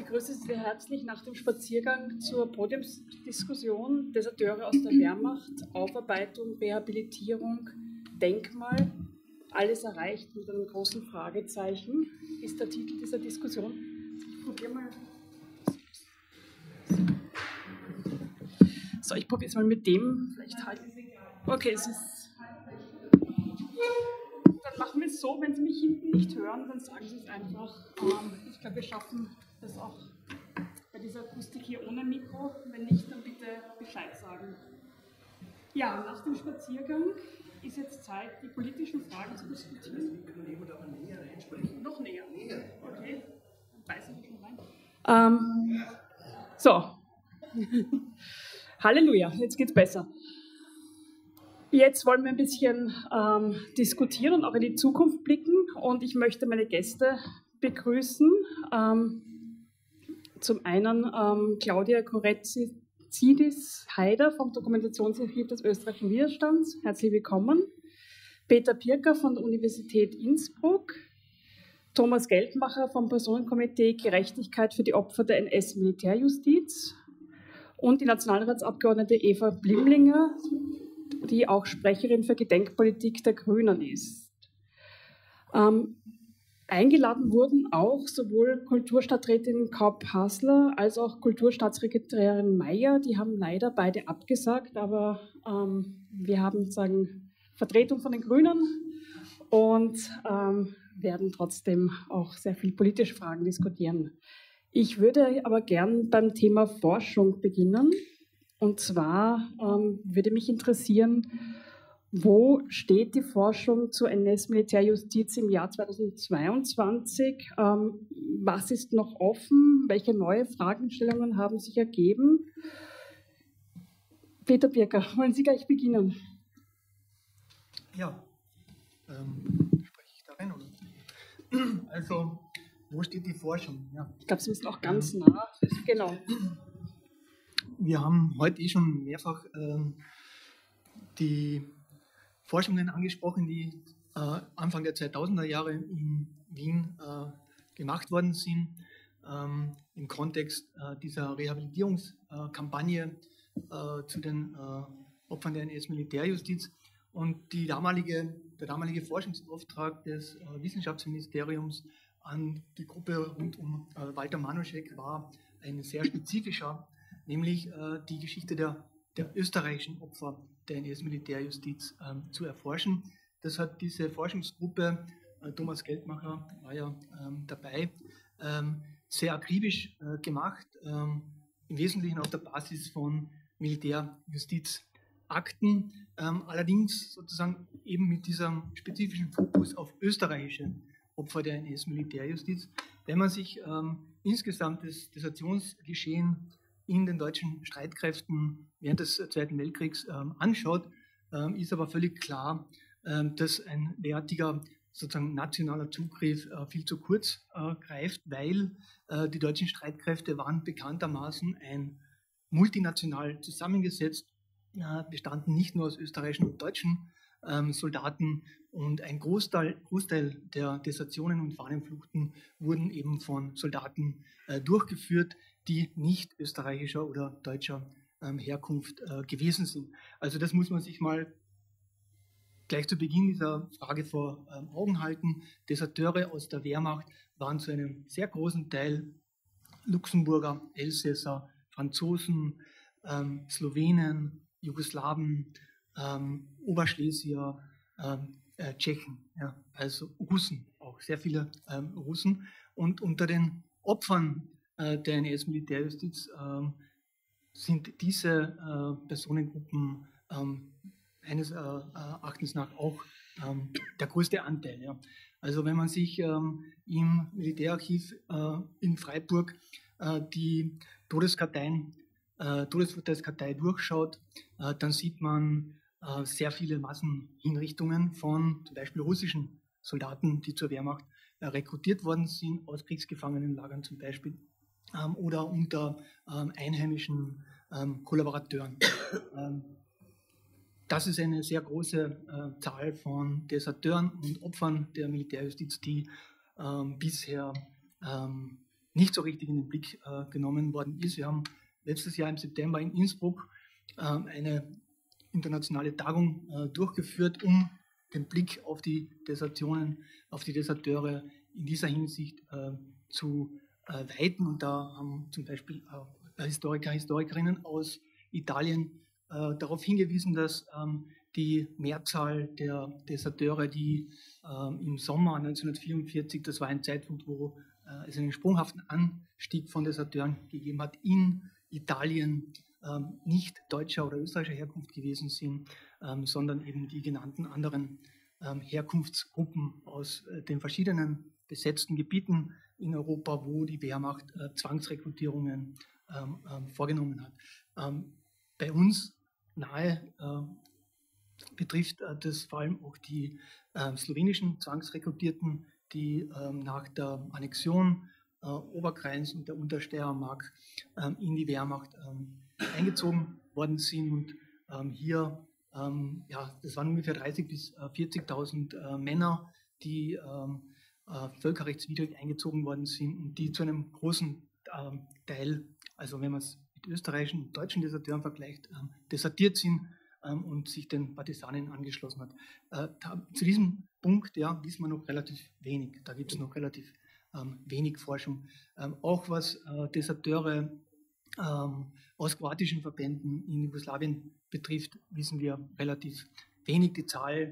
begrüße Sie sehr herzlich nach dem Spaziergang zur Podiumsdiskussion Deserteure aus der Wehrmacht, Aufarbeitung, Rehabilitierung, Denkmal, alles erreicht mit einem großen Fragezeichen, ist der Titel dieser Diskussion. Ich probiere mal. So, ich probiere es mal mit dem. Vielleicht halt. Okay, es ist. Dann machen wir es so, wenn Sie mich hinten nicht hören, dann sagen Sie es einfach. Ich glaube, wir schaffen das auch bei dieser Akustik hier ohne Mikro. Wenn nicht, dann bitte Bescheid sagen. Ja, nach dem Spaziergang ist jetzt Zeit, die politischen Fragen zu diskutieren. Noch näher. Okay, dann beiße ich schon rein. So. Halleluja, jetzt geht's besser. Jetzt wollen wir ein bisschen diskutieren und auch in die Zukunft blicken. Und ich möchte meine Gäste begrüßen. Zum einen Claudia Koretzidis-Heider vom Dokumentationsarchiv des österreichischen Widerstands. Herzlich willkommen. Peter Pirker von der Universität Innsbruck. Thomas Geldmacher vom Personenkomitee Gerechtigkeit für die Opfer der NS-Militärjustiz. Und die Nationalratsabgeordnete Eva Blimlinger, die auch Sprecherin für Gedenkpolitik der Grünen ist. Eingeladen wurden auch sowohl Kulturstadträtin Kaup-Hasler als auch Kulturstaatssekretärin Mayer. Die haben leider beide abgesagt, aber wir haben sozusagen Vertretung von den Grünen und werden trotzdem auch sehr viel politische Fragen diskutieren. Ich würde aber gern beim Thema Forschung beginnen. Und zwar würde mich interessieren, wo steht die Forschung zur NS-Militärjustiz im Jahr 2022? Was ist noch offen? Welche neue Fragestellungen haben sich ergeben? Peter Pirker, wollen Sie gleich beginnen? Ja, spreche ich da rein, oder? Also, wo steht die Forschung? Ja. Ich glaube, Sie müssen auch ganz nah. Genau. Wir haben heute schon mehrfach die Forschungen angesprochen, die Anfang der 2000er Jahre in Wien gemacht worden sind, im Kontext dieser Rehabilitierungskampagne zu den Opfern der NS-Militärjustiz. Und der damalige Forschungsauftrag des Wissenschaftsministeriums an die Gruppe rund um Walter Manuschek war ein sehr spezifischer, nämlich die Geschichte der österreichischen Opfer der NS-Militärjustiz zu erforschen. Das hat diese Forschungsgruppe, Thomas Geldmacher war ja dabei, sehr akribisch gemacht, im Wesentlichen auf der Basis von Militärjustizakten, allerdings sozusagen eben mit diesem spezifischen Fokus auf österreichische Opfer der NS-Militärjustiz. Wenn man sich insgesamt das Desertionsgeschehen in den deutschen Streitkräften während des Zweiten Weltkriegs anschaut, ist aber völlig klar, dass ein derartiger sozusagen nationaler Zugriff viel zu kurz greift, weil die deutschen Streitkräfte waren bekanntermaßen ein multinational zusammengesetzt, bestanden nicht nur aus österreichischen und deutschen Soldaten, und ein Großteil der Desertionen und Fahnenfluchten wurden eben von Soldaten durchgeführt, die nicht österreichischer oder deutscher Herkunft gewesen sind. Also das muss man sich mal gleich zu Beginn dieser Frage vor Augen halten. Deserteure aus der Wehrmacht waren zu einem sehr großen Teil Luxemburger, Elsässer, Franzosen, Slowenen, Jugoslawen, Oberschlesier, Tschechen, ja, also Russen, auch sehr viele Russen. Und unter den Opfern der NS-Militärjustiz sind diese Personengruppen eines Erachtens nach auch der größte Anteil. Ja. Also wenn man sich im Militärarchiv in Freiburg die Todesurteilskartei durchschaut, dann sieht man sehr viele Massenhinrichtungen von zum Beispiel russischen Soldaten, die zur Wehrmacht rekrutiert worden sind, aus Kriegsgefangenenlagern zum Beispiel, oder unter einheimischen Kollaborateuren. Das ist eine sehr große Zahl von Deserteuren und Opfern der Militärjustiz, die bisher nicht so richtig in den Blick genommen worden ist. Wir haben letztes Jahr im September in Innsbruck eine internationale Tagung durchgeführt, um den Blick auf die Desertionen, auf die Deserteure in dieser Hinsicht zu weiten. Und da haben zum Beispiel Historiker, Historikerinnen aus Italien darauf hingewiesen, dass die Mehrzahl der Deserteure, die im Sommer 1944, das war ein Zeitpunkt, wo es einen sprunghaften Anstieg von Deserteuren gegeben hat, in Italien nicht deutscher oder österreichischer Herkunft gewesen sind, sondern eben die genannten anderen Herkunftsgruppen aus den verschiedenen besetzten Gebieten in Europa, wo die Wehrmacht Zwangsrekrutierungen vorgenommen hat. Bei uns nahe betrifft das vor allem auch die slowenischen Zwangsrekrutierten, die nach der Annexion Oberkrajins und der Untersteiermark in die Wehrmacht eingezogen worden sind. Und hier, das waren ungefähr 30.000 bis 40.000 Männer, die völkerrechtswidrig eingezogen worden sind und die zu einem großen Teil, also wenn man es mit österreichischen und deutschen Deserteuren vergleicht, desertiert sind und sich den Partisanen angeschlossen hat. Zu diesem Punkt wissen wir noch relativ wenig. Da gibt es noch relativ wenig Forschung. Auch was Deserteure aus kroatischen Verbänden in Jugoslawien betrifft, wissen wir relativ wenig. Die Zahl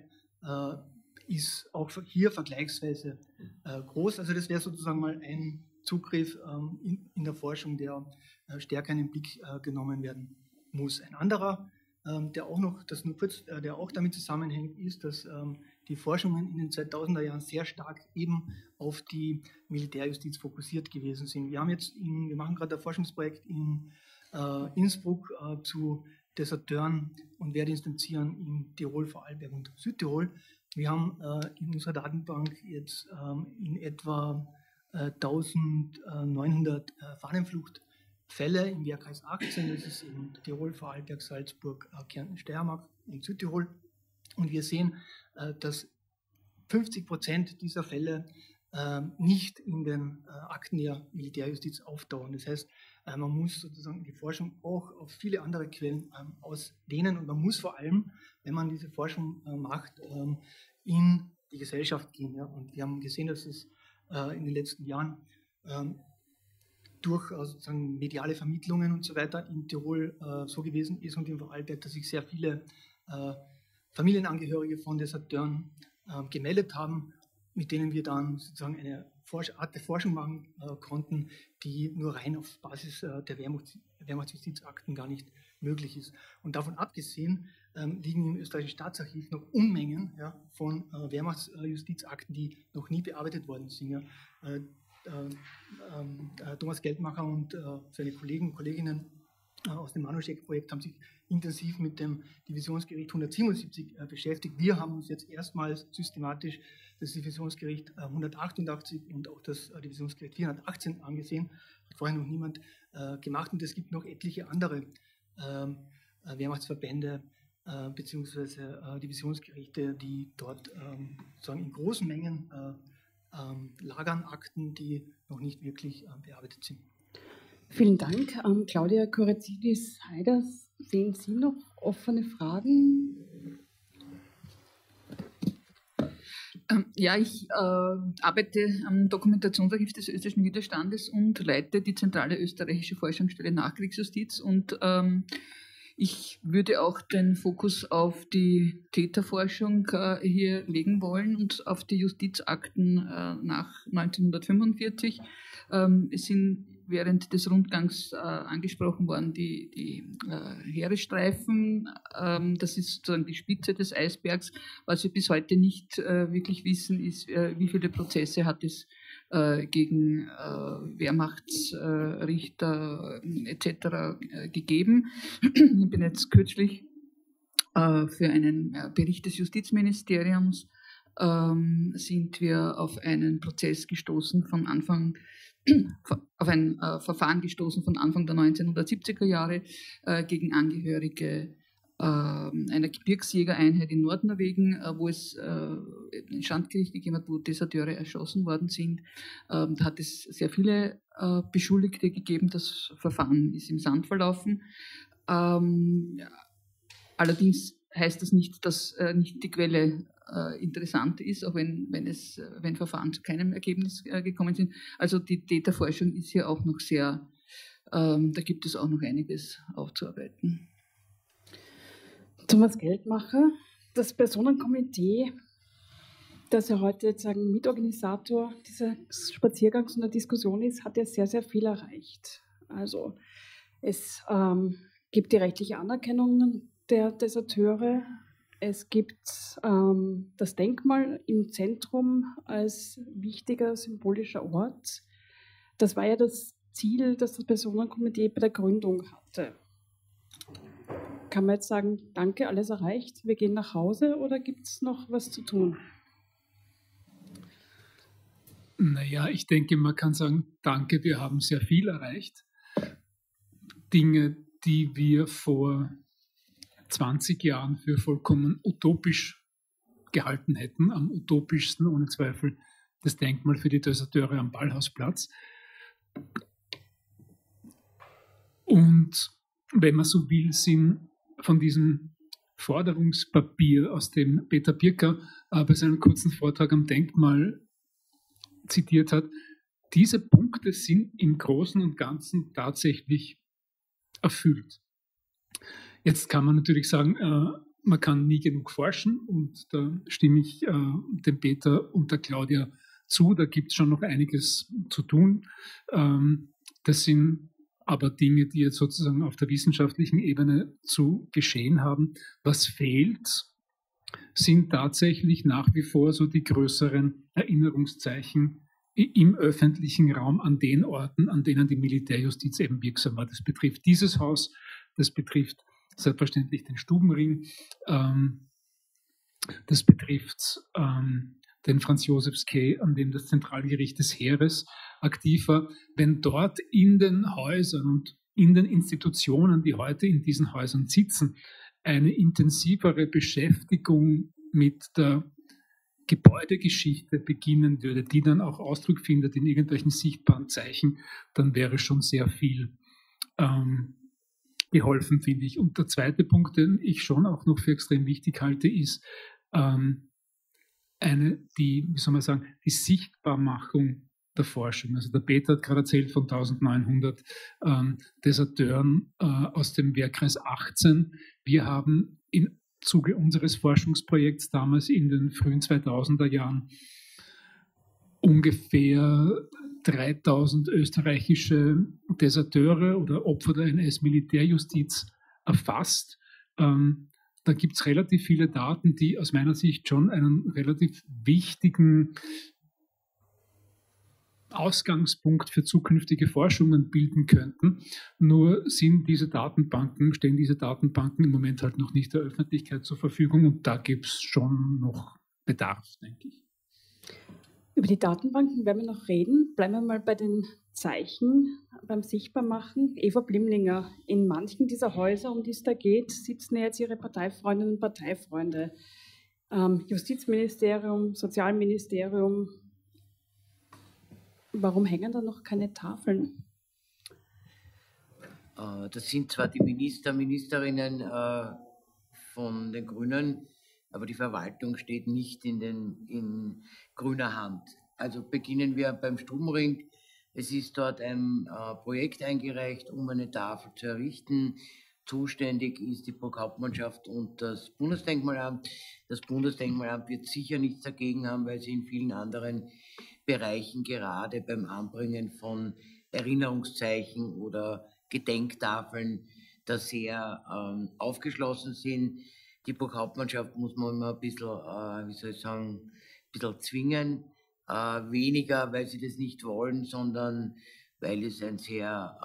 ist auch hier vergleichsweise groß. Also das wäre sozusagen mal ein Zugriff in der Forschung, der stärker in den Blick genommen werden muss. Ein anderer, der auch damit zusammenhängt, ist, dass die Forschungen in den 2000er Jahren sehr stark eben auf die Militärjustiz fokussiert gewesen sind. Wir machen gerade ein Forschungsprojekt in Innsbruck zu Deserteuren und Wehrdienstoffizieren in Tirol, Vorarlberg und Südtirol. Wir haben in unserer Datenbank jetzt in etwa 1900 Fahnenfluchtfälle im Wehrkreis 18, das ist in Tirol, Vorarlberg, Salzburg, Kärnten, Steiermark und Südtirol. Und wir sehen, dass 50% dieser Fälle nicht in den Akten der Militärjustiz auftauchen. Das heißt, man muss sozusagen die Forschung auch auf viele andere Quellen ausdehnen und man muss vor allem, wenn man diese Forschung macht, in die Gesellschaft gehen. Ja? Und wir haben gesehen, dass es in den letzten Jahren durch sozusagen mediale Vermittlungen und so weiter in Tirol so gewesen ist und in Vorarlberg, dass sich sehr viele Familienangehörige von Deserteuren gemeldet haben, mit denen wir dann sozusagen eine Art der Forschung machen konnten, die nur rein auf Basis der Wehrmachtsjustizakten gar nicht möglich ist. Und davon abgesehen liegen im österreichischen Staatsarchiv noch Unmengen von Wehrmachtsjustizakten, die noch nie bearbeitet worden sind. Ja. Thomas Geldmacher und seine Kollegen und Kolleginnen aus dem Manuschek-Projekt haben sich intensiv mit dem Divisionsgericht 177 beschäftigt. Wir haben uns jetzt erstmals systematisch das Divisionsgericht 188 und auch das Divisionsgericht 418 angesehen. Hat vorher noch niemand gemacht und es gibt noch etliche andere Wehrmachtsverbände bzw. Divisionsgerichte, die dort sozusagen in großen Mengen lagern Akten, die noch nicht wirklich bearbeitet sind. Vielen Dank. Claudia Koratsidis-Heiders, sehen Sie noch offene Fragen? Ja, ich arbeite am Dokumentationsarchiv des österreichischen Widerstandes und leite die zentrale österreichische Forschungsstelle Nachkriegsjustiz. Und ich würde auch den Fokus auf die Täterforschung hier legen wollen und auf die Justizakten nach 1945. Es sind während des Rundgangs angesprochen worden, die Heeresstreifen. Das ist sozusagen die Spitze des Eisbergs. Was wir bis heute nicht wirklich wissen, ist, wie viele Prozesse hat es gegen Wehrmachtsrichter etc. gegeben. Ich bin jetzt kürzlich für einen Bericht des Justizministeriums sind wir auf einen Prozess gestoßen auf ein Verfahren gestoßen von Anfang der 1970er Jahre gegen Angehörige einer Gebirgsjägereinheit in Nordnorwegen, wo es ein Schandgericht gegeben hat, wo Deserteure erschossen worden sind. Da hat es sehr viele Beschuldigte gegeben. Das Verfahren ist im Sand verlaufen. Allerdings heißt das nicht, dass nicht die Quelle interessant ist, auch wenn Verfahren zu keinem Ergebnis gekommen sind. Also die Täterforschung ist hier auch noch sehr, da gibt es auch noch einiges aufzuarbeiten. Thomas Geldmacher, das Personenkomitee, das ja heute jetzt sagen Mitorganisator dieses Spaziergangs und der Diskussion ist, hat ja sehr, sehr viel erreicht. Also es gibt die rechtliche Anerkennung der Deserteure, es gibt das Denkmal im Zentrum als wichtiger symbolischer Ort. Das war ja das Ziel, das das Personenkomitee bei der Gründung hatte. Kann man jetzt sagen, danke, alles erreicht, wir gehen nach Hause, oder gibt es noch was zu tun? Naja, ich denke, man kann sagen, danke, wir haben sehr viel erreicht. Dinge, die wir vor 20 Jahren für vollkommen utopisch gehalten hätten, am utopischsten ohne Zweifel das Denkmal für die Deserteure am Ballhausplatz. Und wenn man so will, sind von diesem Forderungspapier, aus dem Peter Birker bei seinem kurzen Vortrag am Denkmal zitiert hat, diese Punkte sind im Großen und Ganzen tatsächlich erfüllt. Jetzt kann man natürlich sagen, man kann nie genug forschen, und da stimme ich dem Peter und der Claudia zu, da gibt es schon noch einiges zu tun. Das sind aber Dinge, die jetzt sozusagen auf der wissenschaftlichen Ebene zu geschehen haben. Was fehlt, sind tatsächlich nach wie vor so die größeren Erinnerungszeichen im öffentlichen Raum an den Orten, an denen die Militärjustiz eben wirksam war. Das betrifft dieses Haus, das betrifft selbstverständlich den Stubenring, das betrifft den Franz-Josefs-Quai, an dem das Zentralgericht des Heeres aktiv war. Wenn dort in den Häusern und in den Institutionen, die heute in diesen Häusern sitzen, eine intensivere Beschäftigung mit der Gebäudegeschichte beginnen würde, die dann auch Ausdruck findet in irgendwelchen sichtbaren Zeichen, dann wäre schon sehr viel geholfen, finde ich. Und der zweite Punkt, den ich schon auch noch für extrem wichtig halte, ist die Sichtbarmachung der Forschung. Also der Peter hat gerade erzählt von 1900 Deserteuren aus dem Wehrkreis 18. Wir haben im Zuge unseres Forschungsprojekts damals in den frühen 2000er Jahren ungefähr 3000 österreichische Deserteure oder Opfer der NS-Militärjustiz erfasst. Da gibt es relativ viele Daten, die aus meiner Sicht schon einen relativ wichtigen Ausgangspunkt für zukünftige Forschungen bilden könnten. Nur stehen diese Datenbanken im Moment halt noch nicht der Öffentlichkeit zur Verfügung, und da gibt es schon noch Bedarf, denke ich. Über die Datenbanken werden wir noch reden. Bleiben wir mal bei den Zeichen, beim Sichtbarmachen. Eva Blimlinger, in manchen dieser Häuser, um die es da geht, sitzen jetzt Ihre Parteifreundinnen und Parteifreunde. Justizministerium, Sozialministerium. Warum hängen da noch keine Tafeln? Das sind zwar die Ministerinnen von den Grünen, aber die Verwaltung steht nicht in grüner Hand. Also beginnen wir beim Stubenring. Es ist dort ein Projekt eingereicht, um eine Tafel zu errichten. Zuständig ist die Burghauptmannschaft und das Bundesdenkmalamt. Das Bundesdenkmalamt wird sicher nichts dagegen haben, weil sie in vielen anderen Bereichen gerade beim Anbringen von Erinnerungszeichen oder Gedenktafeln da sehr aufgeschlossen sind. Die Burghauptmannschaft muss man immer ein bisschen, ein bisschen zwingen. Weniger, weil sie das nicht wollen, sondern weil es ein sehr,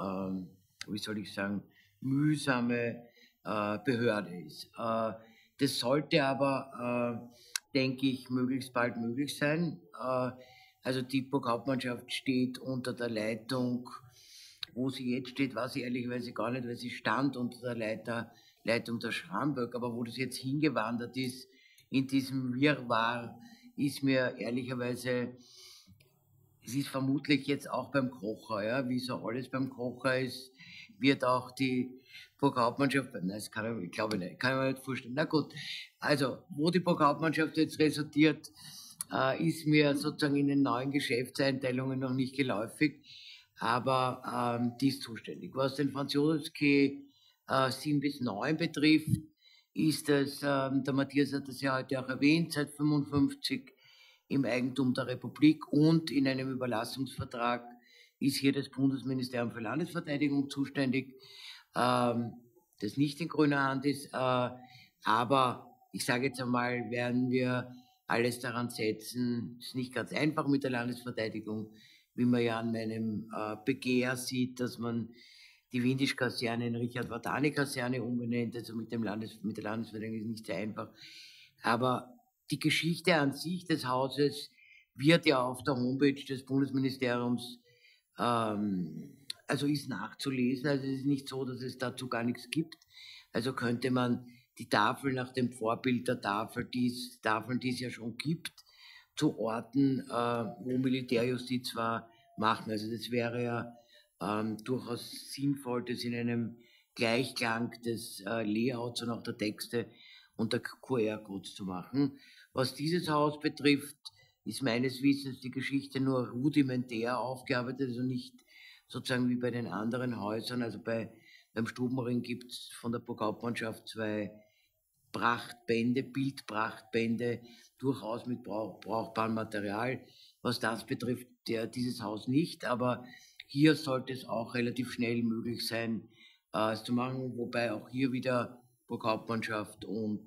mühsame Behörde ist. Das sollte aber, denke ich, möglichst bald möglich sein. Also die Burghauptmannschaft steht unter der Leitung, wo sie jetzt steht, weiß ich ehrlicherweise gar nicht, weil sie stand unter der Leitung der Schramberg, aber wo das jetzt hingewandert ist, in diesem Wirrwarr, ist mir ehrlicherweise, es ist vermutlich jetzt auch beim Kocher, ja, wie so alles beim Kocher ist, wird auch die Burghauptmannschaft, nein, das kann ich, glaube ich nicht, kann ich mir nicht vorstellen. Na gut, also, wo die Burghauptmannschaft jetzt resultiert, ist mir sozusagen in den neuen Geschäftseinteilungen noch nicht geläufig, aber die ist zuständig. Was den Franz Jodowski 7 bis 9 betrifft, ist es, der Matthias hat das ja heute auch erwähnt, seit 1955 im Eigentum der Republik und in einem Überlassungsvertrag ist hier das Bundesministerium für Landesverteidigung zuständig, das nicht in grüner Hand ist, aber ich sage jetzt einmal, werden wir alles daran setzen, es ist nicht ganz einfach mit der Landesverteidigung, wie man ja an meinem Begehr sieht, dass man die Windisch-Kaserne in Richard-Wadani-Kaserne umbenennt, also mit der Landesverteidigung ist nicht sehr einfach. Aber die Geschichte an sich des Hauses wird ja auf der Homepage des Bundesministeriums, also ist nachzulesen. Also es ist nicht so, dass es dazu gar nichts gibt. Also könnte man die Tafel nach dem Vorbild der Tafeln, die es ja schon gibt, zu Orten, wo Militärjustiz war, machen. Also das wäre ja durchaus sinnvoll, das in einem Gleichklang des Layouts und auch der Texte und der QR-Codes zu machen. Was dieses Haus betrifft, ist meines Wissens die Geschichte nur rudimentär aufgearbeitet, also nicht sozusagen wie bei den anderen Häusern. Also beim Stubenring gibt es von der Burghauptmannschaft 2 Prachtbände, Bildprachtbände, durchaus mit brauchbarem Material. Was das betrifft, dieses Haus nicht, aber hier sollte es auch relativ schnell möglich sein, es zu machen, wobei auch hier wieder Burghauptmannschaft und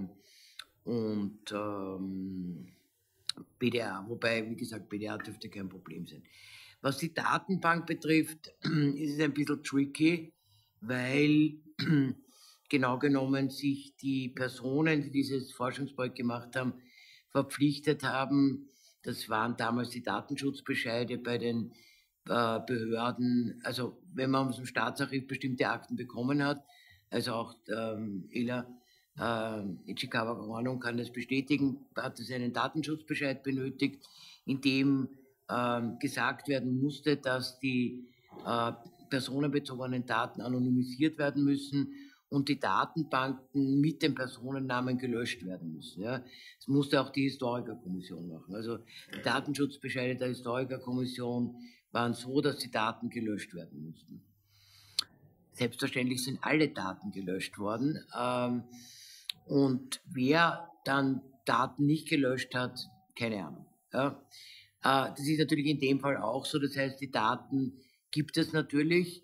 BDA, wobei, wie gesagt, BDA dürfte kein Problem sein. Was die Datenbank betrifft, ist es ein bisschen tricky, weil genau genommen sich die Personen, die dieses Forschungsprojekt gemacht haben, verpflichtet haben, das waren damals die Datenschutzbescheide bei den Behörden, also wenn man aus dem Staatsarchiv bestimmte Akten bekommen hat, also auch Ela Ichikawa Ordnung kann das bestätigen, hat es einen Datenschutzbescheid benötigt, in dem gesagt werden musste, dass die personenbezogenen Daten anonymisiert werden müssen und die Datenbanken mit dem Personennamen gelöscht werden müssen. Ja. Das musste auch die Historikerkommission machen. Also die Datenschutzbescheide der Historikerkommission waren so, dass die Daten gelöscht werden mussten. Selbstverständlich sind alle Daten gelöscht worden. Und wer dann Daten nicht gelöscht hat, keine Ahnung. Ja. Das ist natürlich in dem Fall auch so. Das heißt, die Daten gibt es natürlich.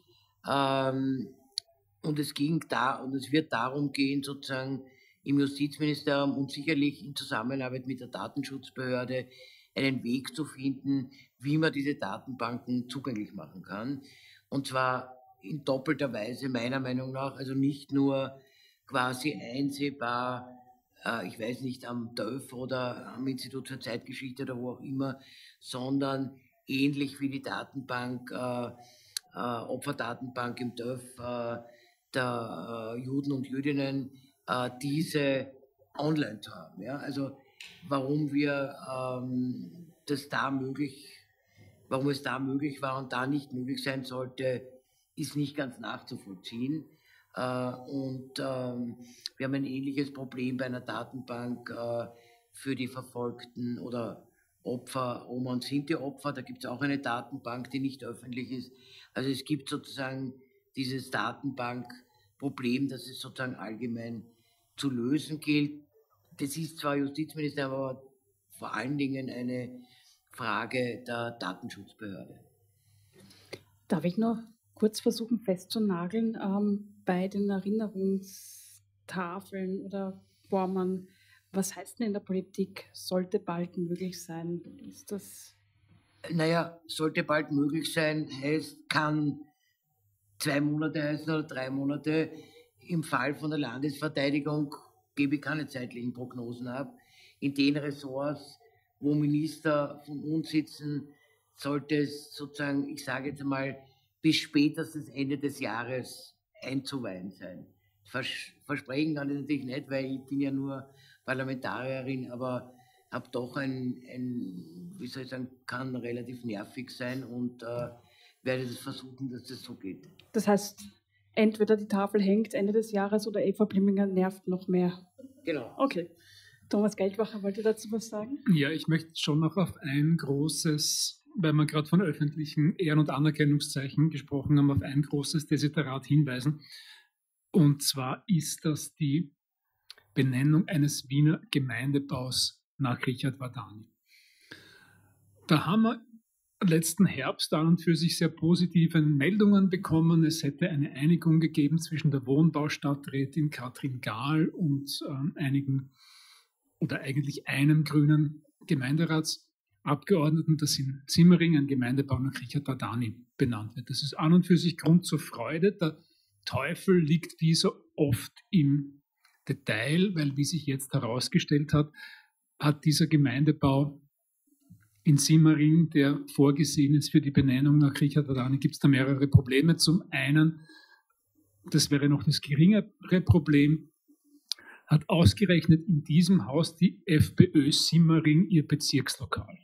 Und es wird darum gehen, sozusagen im Justizministerium und sicherlich in Zusammenarbeit mit der Datenschutzbehörde einen Weg zu finden, wie man diese Datenbanken zugänglich machen kann. Und zwar in doppelter Weise, meiner Meinung nach, also nicht nur quasi einsehbar, ich weiß nicht, am TÜV oder am Institut für Zeitgeschichte oder wo auch immer, sondern ähnlich wie die Datenbank, Opferdatenbank im TÜV der Juden und Jüdinnen, diese online zu haben. Ja? Also warum es da möglich war und da nicht möglich sein sollte, ist nicht ganz nachzuvollziehen. Wir haben ein ähnliches Problem bei einer Datenbank für die Verfolgten oder Opfer, Oma und Sinti-Opfer. Da gibt es auch eine Datenbank, die nicht öffentlich ist. Also es gibt sozusagen dieses Datenbankproblem, das es sozusagen allgemein zu lösen gilt. Das ist zwar Justizministerium, aber vor allen Dingen eine Frage der Datenschutzbehörde. Darf ich noch kurz versuchen festzunageln, bei den Erinnerungstafeln oder Formen, was heißt denn in der Politik, sollte bald möglich sein? Ist das? Naja, sollte bald möglich sein, kann 2 Monate heißen oder 3 Monate. Im Fall von der Landesverteidigung gebe ich keine zeitlichen Prognosen ab. In den Ressorts, wo Minister von uns sitzen, sollte es sozusagen, ich sage jetzt einmal, bis spätestens Ende des Jahres einzuweihen sein. versprechen kann ich natürlich nicht, weil ich bin ja nur Parlamentarierin, aber habe doch wie soll ich sagen, kann relativ nervig sein und werde das versuchen, dass das so geht. Das heißt, entweder die Tafel hängt Ende des Jahres oder Eva Blimminger nervt noch mehr. Genau. Okay. Thomas Geldwacher wollte dazu was sagen? Ja, ich möchte schon noch auf ein großes, weil wir gerade von öffentlichen Ehren- und Anerkennungszeichen gesprochen haben, auf ein großes Desiderat hinweisen. Und zwar ist das die Benennung eines Wiener Gemeindebaus nach Richard Vardani. Da haben wir letzten Herbst an und für sich sehr positive Meldungen bekommen. Es hätte eine Einigung gegeben zwischen der Wohnbaustadträtin Katrin Gahl und einigen oder eigentlich einem grünen Gemeinderatsabgeordneten, dass in Simmering ein Gemeindebau nach Richard Vardani benannt wird. Das ist an und für sich Grund zur Freude. Der Teufel liegt wie so oft im Detail, weil, wie sich jetzt herausgestellt hat, hat dieser Gemeindebau in Simmering, der vorgesehen ist für die Benennung nach Richard Vardani, gibt es da mehrere Probleme. Zum einen, das wäre noch das geringere Problem, hat ausgerechnet in diesem Haus die FPÖ Simmering ihr Bezirkslokal.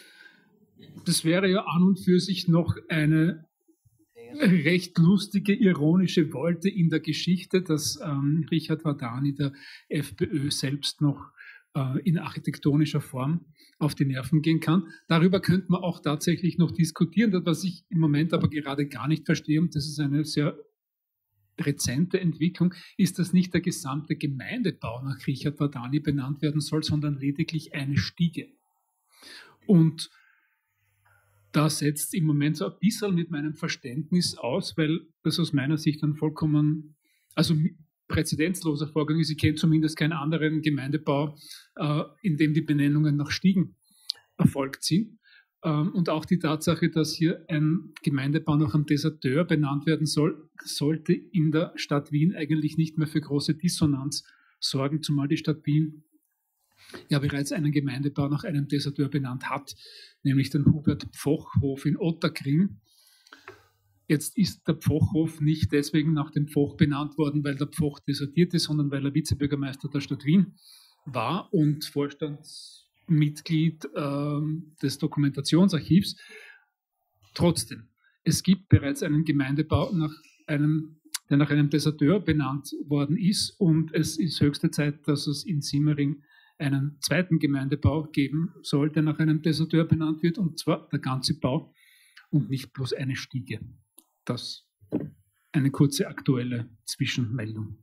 Das wäre ja an und für sich noch eine recht lustige, ironische Wolte in der Geschichte, dass Richard Vardani der FPÖ selbst noch in architektonischer Form auf die Nerven gehen kann. Darüber könnte man auch tatsächlich noch diskutieren. Das, was ich im Moment aber gerade gar nicht verstehe, und das ist eine sehr rezente Entwicklung, ist, dass nicht der gesamte Gemeindebau nach Richard Vardani benannt werden soll, sondern lediglich eine Stiege. Und da setzt im Moment so ein bisschen mit meinem Verständnis aus, weil das aus meiner Sicht ein vollkommen, also präzedenzloser Vorgang ist. Ich kenne zumindest keinen anderen Gemeindebau, in dem die Benennungen nach Stiegen erfolgt sind. Und auch die Tatsache, dass hier ein Gemeindebau nach einem Deserteur benannt werden soll, sollte in der Stadt Wien eigentlich nicht mehr für große Dissonanz sorgen, zumal die Stadt Wien ja bereits einen Gemeindebau nach einem Deserteur benannt hat, nämlich den Hubert-Pfoch-Hof in Ottakring. Jetzt ist der Pfoch-Hof nicht deswegen nach dem Pfoch benannt worden, weil der Pfoch desertiert ist, sondern weil er Vizebürgermeister der Stadt Wien war und Vorstandsmitglied des Dokumentationsarchivs. Trotzdem, es gibt bereits einen Gemeindebau, der nach einem Deserteur benannt worden ist, und es ist höchste Zeit, dass es in Simmering einen zweiten Gemeindebau geben soll, der nach einem Deserteur benannt wird, und zwar der ganze Bau und nicht bloß eine Stiege. Das eine kurze aktuelle Zwischenmeldung.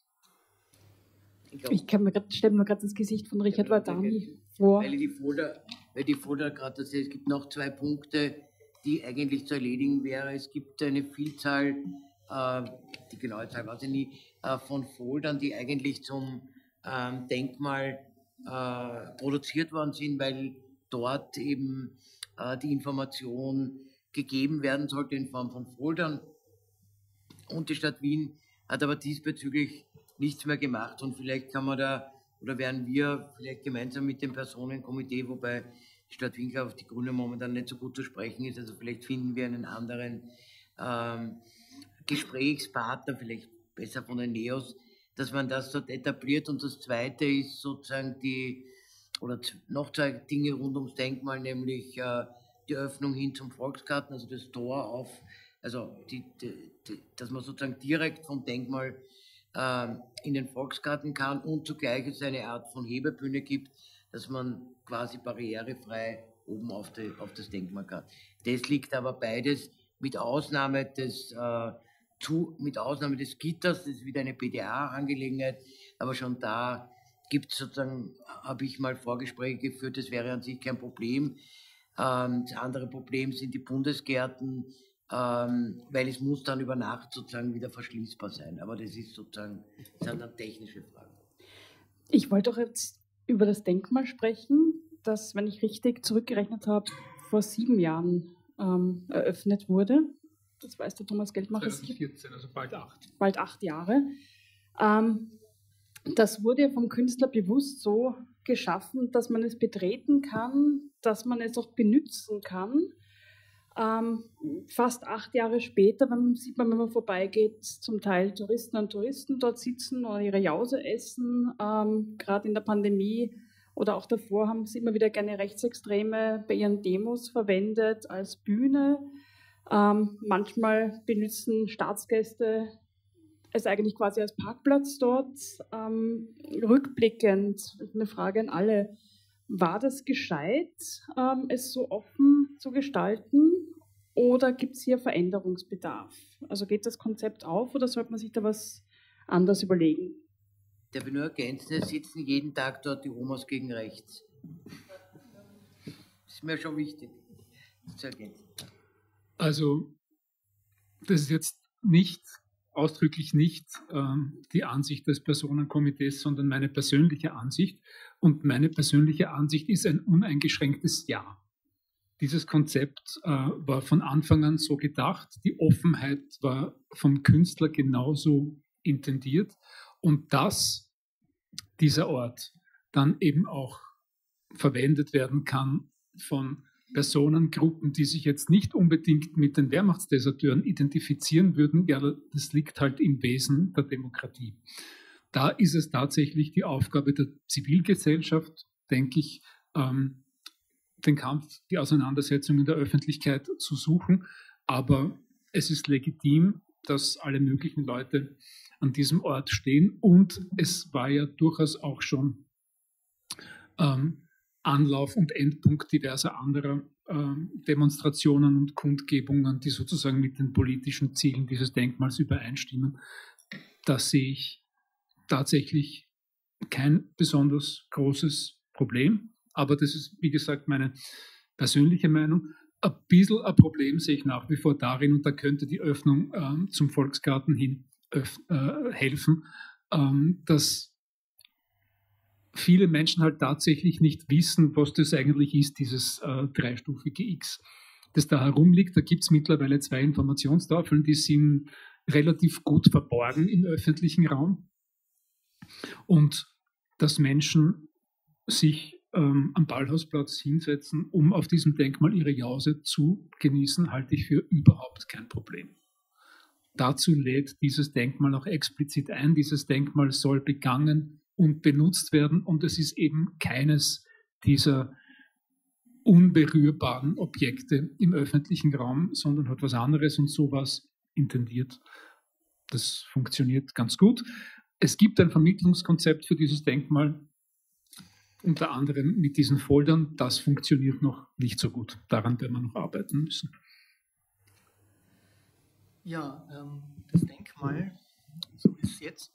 Stelle mir gerade das Gesicht von Richard Vardani vor. Weil die Folder gerade, es gibt noch 2 Punkte, die eigentlich zu erledigen wäre. Es gibt eine Vielzahl, die genaue Zahl weiß ich nie, von Foldern, die eigentlich zum Denkmal produziert worden sind, weil dort eben die Information gegeben werden sollte in Form von Foldern. Und die Stadt Wien hat aber diesbezüglich nichts mehr gemacht, und vielleicht kann man da, oder werden wir vielleicht gemeinsam mit dem Personenkomitee, wobei die Stadt Wien, glaube ich, die Grüne momentan nicht so gut zu sprechen ist, also vielleicht finden wir einen anderen Gesprächspartner, vielleicht besser von den Neos, dass man das dort etabliert. Und das Zweite ist sozusagen noch 2 Dinge rund ums Denkmal, nämlich die Öffnung hin zum Volksgarten, also das Tor auf, also dass man sozusagen direkt vom Denkmal in den Volksgarten kann, und zugleich es eine Art von Hebebühne gibt, dass man quasi barrierefrei oben auf das Denkmal kann. Das liegt aber beides mit Ausnahme des Gitters, das ist wieder eine PDA-Angelegenheit, aber schon da gibt es sozusagen, habe ich mal Vorgespräche geführt, das wäre an sich kein Problem. Das andere Problem sind die Bundesgärten, weil es muss dann über Nacht sozusagen wieder verschließbar sein. Aber das ist sozusagen, das sind dann technische Fragen. Ich wollte doch jetzt über das Denkmal sprechen, das, wenn ich richtig zurückgerechnet habe, vor 7 Jahren eröffnet wurde. Das weiß der Thomas Geldmacher. 2014, also bald 8. Bald 8 Jahre. Das wurde vom Künstler bewusst so geschaffen, dass man es betreten kann, dass man es auch benutzen kann. Fast 8 Jahre später sieht man, wenn man vorbeigeht, zum Teil Touristinnen und Touristen dort sitzen oder ihre Jause essen. Gerade in der Pandemie oder auch davor haben sie immer wieder gerne Rechtsextreme bei ihren Demos verwendet als Bühne. Manchmal benutzen Staatsgäste es eigentlich quasi als Parkplatz dort. Rückblickend eine Frage an alle. War das gescheit, es so offen zu gestalten, oder gibt es hier Veränderungsbedarf? Also geht das Konzept auf oder sollte man sich da was anders überlegen? Darf ich nur ergänzen, es sitzen jeden Tag dort die Homos gegen rechts. Das ist mir schon wichtig, das zu ergänzen. Also, das ist jetzt nicht, ausdrücklich nicht die Ansicht des Personenkomitees, sondern meine persönliche Ansicht. Und meine persönliche Ansicht ist ein uneingeschränktes Ja. Dieses Konzept war von Anfang an so gedacht. Die Offenheit war vom Künstler genauso intendiert. Und dass dieser Ort dann eben auch verwendet werden kann von Personengruppen, die sich jetzt nicht unbedingt mit den Wehrmachtsdeserteuren identifizieren würden, ja, das liegt halt im Wesen der Demokratie. Da ist es tatsächlich die Aufgabe der Zivilgesellschaft, denke ich, den Kampf, die Auseinandersetzung in der Öffentlichkeit zu suchen. Aber es ist legitim, dass alle möglichen Leute an diesem Ort stehen. Und es war ja durchaus auch schon Anlauf und Endpunkt diverser anderer Demonstrationen und Kundgebungen, die sozusagen mit den politischen Zielen dieses Denkmals übereinstimmen. Da sehe ich tatsächlich kein besonders großes Problem. Aber das ist, wie gesagt, meine persönliche Meinung. Ein bisschen ein Problem sehe ich nach wie vor darin, und da könnte die Öffnung zum Volksgarten hin helfen, dass viele Menschen halt tatsächlich nicht wissen, was das eigentlich ist, dieses dreistufige X, das da herumliegt. Da gibt es mittlerweile 2 Informationstafeln, die sind relativ gut verborgen im öffentlichen Raum. Und dass Menschen sich am Ballhausplatz hinsetzen, um auf diesem Denkmal ihre Jause zu genießen, halte ich für überhaupt kein Problem. Dazu lädt dieses Denkmal auch explizit ein. Dieses Denkmal soll begangen und benutzt werden, und es ist eben keines dieser unberührbaren Objekte im öffentlichen Raum, sondern hat was anderes, und sowas intendiert. Das funktioniert ganz gut. Es gibt ein Vermittlungskonzept für dieses Denkmal, unter anderem mit diesen Foldern. Das funktioniert noch nicht so gut. Daran werden wir noch arbeiten müssen. Ja, das Denkmal, so wie es jetzt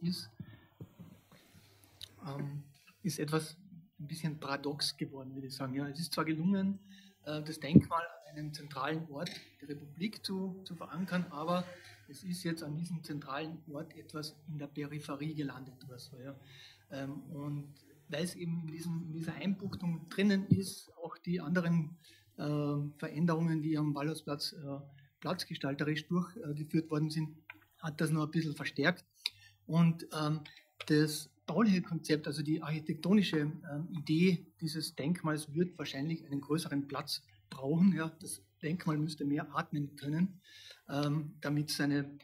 ist etwas ein bisschen paradox geworden, würde ich sagen. Ja, es ist zwar gelungen, das Denkmal an einem zentralen Ort der Republik zu verankern, aber es ist jetzt an diesem zentralen Ort etwas in der Peripherie gelandet. Also, ja. Und weil es eben in dieser Einbuchtung drinnen ist, auch die anderen Veränderungen, die am Ballhausplatz platzgestalterisch durchgeführt worden sind, hat das noch ein bisschen verstärkt. Und das bauliche Konzept, also die architektonische Idee dieses Denkmals, wird wahrscheinlich einen größeren Platz brauchen. Ja. Das Denkmal müsste mehr atmen können, damit seine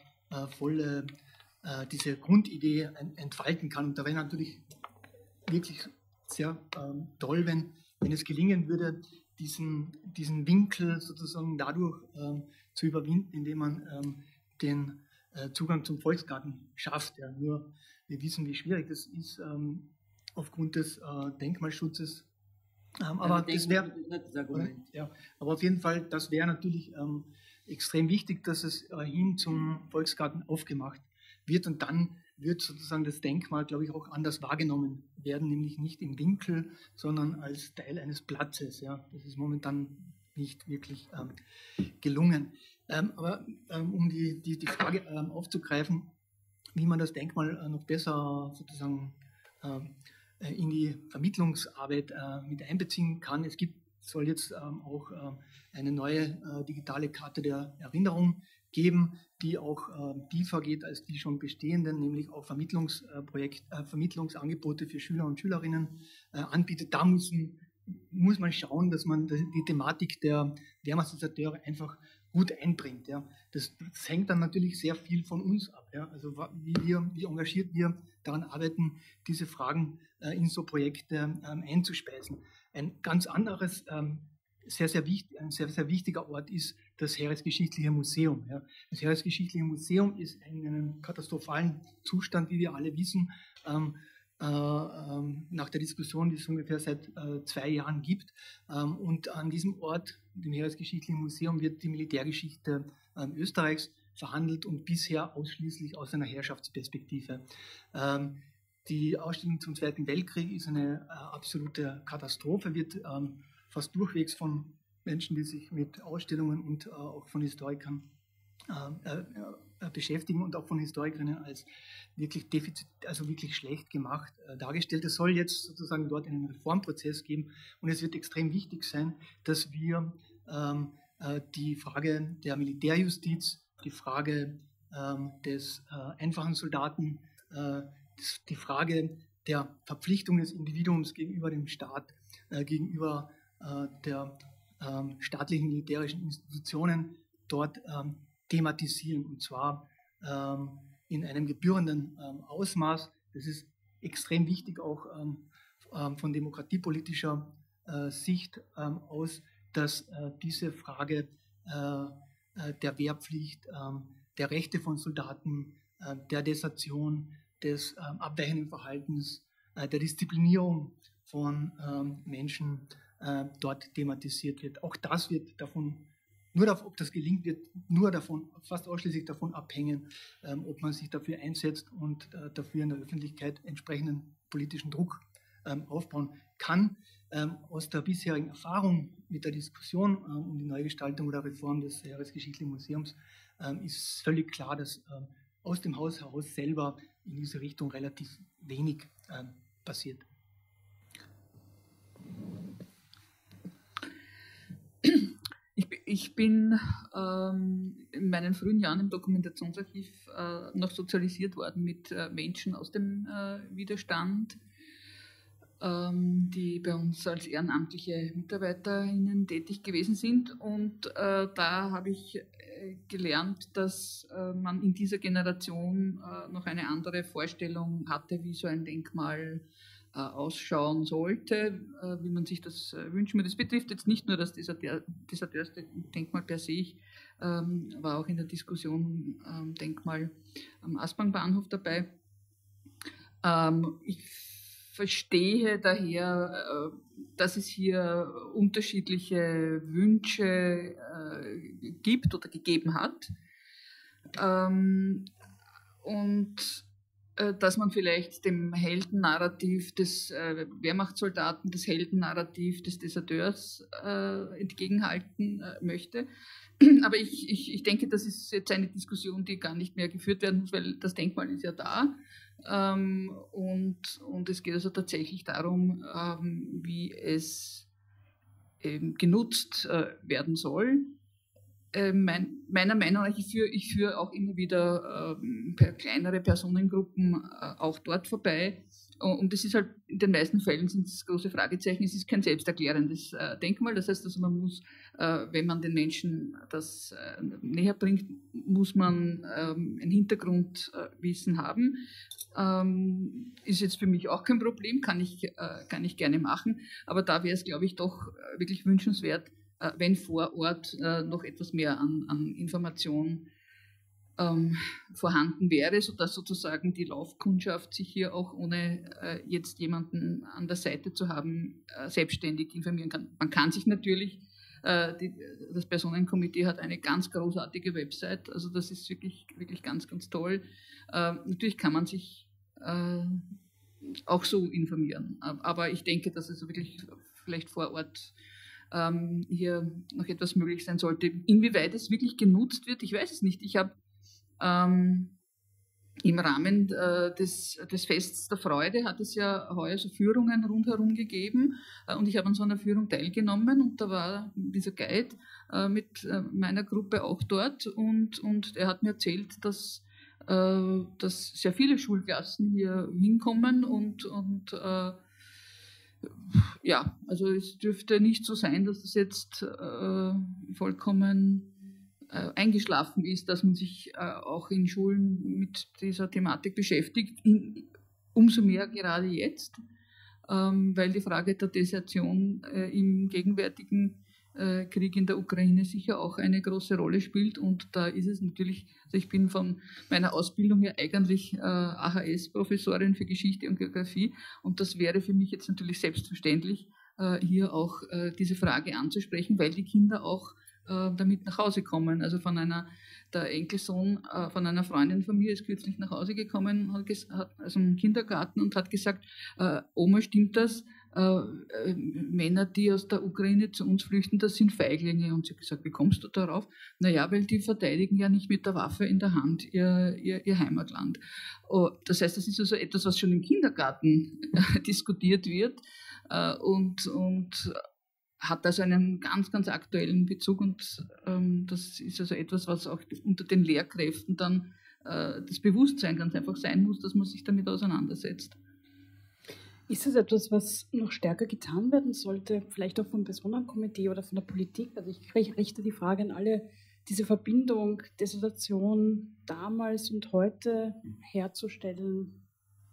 diese Grundidee entfalten kann. Und da wäre natürlich wirklich sehr toll, wenn es gelingen würde, diesen Winkel sozusagen dadurch zu überwinden, indem man den Zugang zum Volksgarten schafft. Ja. Nur wir wissen, wie schwierig das ist aufgrund des Denkmalschutzes. Aber das wäre, ja, aber auf jeden Fall, das wäre natürlich extrem wichtig, dass es hin zum Volksgarten aufgemacht wird, und dann wird sozusagen das Denkmal, glaube ich, auch anders wahrgenommen werden, nämlich nicht im Winkel, sondern als Teil eines Platzes. Ja. Das ist momentan nicht wirklich gelungen. Aber um die Frage aufzugreifen, wie man das Denkmal noch besser sozusagen in die Vermittlungsarbeit mit einbeziehen kann. Soll jetzt auch eine neue digitale Karte der Erinnerung geben, die auch tiefer geht als die schon bestehenden, nämlich auch Vermittlungsangebote für Schüler und Schülerinnen anbietet. Da müssen muss man schauen, dass man die Thematik der Wehrmachtsdeserteure einfach gut einbringt. Ja. Das hängt dann natürlich sehr viel von uns ab. Ja. Also wie engagiert wir daran arbeiten, diese Fragen in so Projekte einzuspeisen. Ein ganz anderes, sehr, sehr wichtiger Ort ist das Heeresgeschichtliche Museum. Ja. Das Heeresgeschichtliche Museum ist in einem katastrophalen Zustand, wie wir alle wissen, nach der Diskussion, die es ungefähr seit 2 Jahren gibt. Und an diesem Ort, dem Heeresgeschichtlichen Museum, wird die Militärgeschichte Österreichs verhandelt und bisher ausschließlich aus einer Herrschaftsperspektive. Die Ausstellung zum Zweiten Weltkrieg ist eine absolute Katastrophe, wird fast durchwegs von Menschen, die sich mit Ausstellungen und auch von Historikern beschäftigen und auch von Historikerinnen als wirklich wirklich schlecht gemacht dargestellt. Es soll jetzt sozusagen dort einen Reformprozess geben und es wird extrem wichtig sein, dass wir die Frage der Militärjustiz, die Frage des einfachen Soldaten, die Frage der Verpflichtung des Individuums gegenüber dem Staat, gegenüber der staatlichen militärischen Institutionen dort thematisieren, und zwar in einem gebührenden Ausmaß. Das ist extrem wichtig, auch von demokratiepolitischer Sicht aus, dass diese Frage der Wehrpflicht, der Rechte von Soldaten, der Desertion, des abweichenden Verhaltens, der Disziplinierung von Menschen dort thematisiert wird. Auch das wird ob das gelingt, wird fast ausschließlich davon abhängen, ob man sich dafür einsetzt und dafür in der Öffentlichkeit entsprechenden politischen Druck aufbauen kann. Aus der bisherigen Erfahrung mit der Diskussion um die Neugestaltung oder Reform des Heeresgeschichtlichen Museums ist völlig klar, dass aus dem Haus heraus selber in diese Richtung relativ wenig passiert. Ich bin in meinen frühen Jahren im Dokumentationsarchiv noch sozialisiert worden mit Menschen aus dem Widerstand, die bei uns als ehrenamtliche MitarbeiterInnen tätig gewesen sind. Und da habe ich gelernt, dass man in dieser Generation noch eine andere Vorstellung hatte, wie so ein Denkmal ausschauen sollte, wie man sich das wünschen würde. Das betrifft jetzt nicht nur das Deserteursdenkmal per se, ich war auch in der Diskussion Denkmal am Aspang-Bahnhof dabei. Ich verstehe daher, dass es hier unterschiedliche Wünsche gibt oder gegeben hat. Und dass man vielleicht dem Heldennarrativ des Wehrmachtssoldaten, das Heldennarrativ des Deserteurs entgegenhalten möchte. Aber ich denke, das ist jetzt eine Diskussion, die gar nicht mehr geführt werden muss, weil das Denkmal ist ja da. Und es geht also tatsächlich darum, wie es genutzt werden soll. Meiner Meinung nach, ich führe auch immer wieder kleinere Personengruppen auch dort vorbei. Und das ist halt, in den meisten Fällen sind es große Fragezeichen, es ist kein selbsterklärendes Denkmal. Das heißt, also man muss, wenn man den Menschen das näher bringt, muss man ein Hintergrundwissen haben. Ist jetzt für mich auch kein Problem, kann ich gerne machen. Aber da wäre es, glaube ich, doch wirklich wünschenswert, wenn vor Ort noch etwas mehr an Information vorhanden wäre, sodass sozusagen die Laufkundschaft sich hier auch ohne jetzt jemanden an der Seite zu haben, selbstständig informieren kann. Man kann sich natürlich, das Personenkomitee hat eine ganz großartige Website, also das ist wirklich, wirklich ganz, ganz toll. Natürlich kann man sich auch so informieren, aber ich denke, dass es wirklich vielleicht vor Ort hier noch etwas möglich sein sollte. Inwieweit es wirklich genutzt wird, ich weiß es nicht. Ich habe im Rahmen des Fests der Freude hat es ja heuer so Führungen rundherum gegeben und ich habe an so einer Führung teilgenommen und da war dieser Guide mit meiner Gruppe auch dort und er hat mir erzählt, dass sehr viele Schulklassen hier hinkommen und ja, also es dürfte nicht so sein, dass es jetzt vollkommen eingeschlafen ist, dass man sich auch in Schulen mit dieser Thematik beschäftigt, umso mehr gerade jetzt, weil die Frage der Desertion im gegenwärtigen Krieg in der Ukraine sicher auch eine große Rolle spielt. Und da ist es natürlich, also ich bin von meiner Ausbildung her eigentlich AHS-Professorin für Geschichte und Geografie, und das wäre für mich jetzt natürlich selbstverständlich, hier auch diese Frage anzusprechen, weil die Kinder auch damit nach Hause kommen. Also der Enkelsohn von einer Freundin von mir ist kürzlich nach Hause gekommen, also im Kindergarten, und hat gesagt, Oma, stimmt das? Männer, die aus der Ukraine zu uns flüchten, das sind Feiglinge. Und sie hat gesagt, wie kommst du darauf? Naja, weil die verteidigen ja nicht mit der Waffe in der Hand ihr Heimatland. Das heißt, das ist also etwas, was schon im Kindergarten diskutiert wird und hat also einen ganz, ganz aktuellen Bezug, und das ist also etwas, was auch unter den Lehrkräften dann das Bewusstsein ganz einfach sein muss, dass man sich damit auseinandersetzt. Ist das etwas, was noch stärker getan werden sollte, vielleicht auch vom Personenkomitee oder von der Politik? Also ich richte die Frage an alle, diese Verbindung, Desertion damals und heute herzustellen.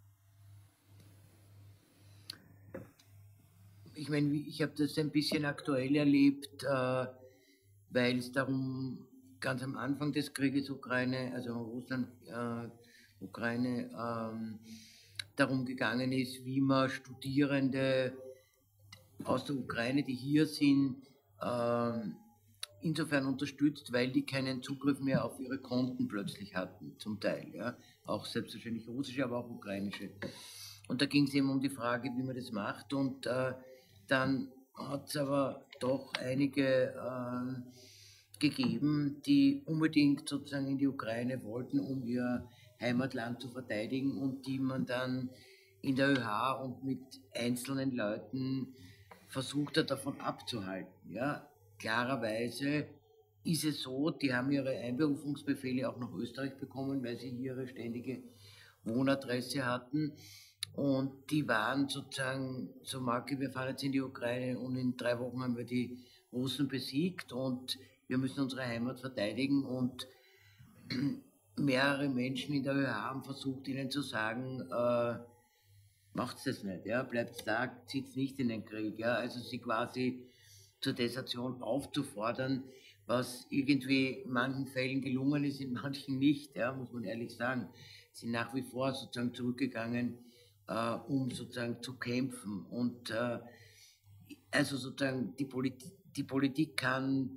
Ich meine, ich habe das ein bisschen aktuell erlebt, weil es darum ganz am Anfang des Krieges Ukraine, also Russland, Ukraine, darum gegangen ist, wie man Studierende aus der Ukraine, die hier sind, insofern unterstützt, weil die keinen Zugriff mehr auf ihre Konten plötzlich hatten, zum Teil. Ja? Auch selbstverständlich russische, aber auch ukrainische. Und da ging es eben um die Frage, wie man das macht. Und dann hat es aber doch einige gegeben, die unbedingt sozusagen in die Ukraine wollten, um ihr Heimatland zu verteidigen, und die man dann in der ÖH und mit einzelnen Leuten versucht hat, davon abzuhalten. Ja? Klarerweise ist es so, die haben ihre Einberufungsbefehle auch nach Österreich bekommen, weil sie hier ihre ständige Wohnadresse hatten, und die waren sozusagen so, Marke, wir fahren jetzt in die Ukraine und in 3 Wochen haben wir die Russen besiegt und wir müssen unsere Heimat verteidigen, und mehrere Menschen in der ÖH haben versucht, ihnen zu sagen, macht's das nicht, ja, bleibt da, zieht's nicht in den Krieg, ja, also sie quasi zur Desertion aufzufordern, was irgendwie in manchen Fällen gelungen ist, in manchen nicht, ja, muss man ehrlich sagen, sind nach wie vor sozusagen zurückgegangen, um sozusagen zu kämpfen, und also sozusagen die Politik kann,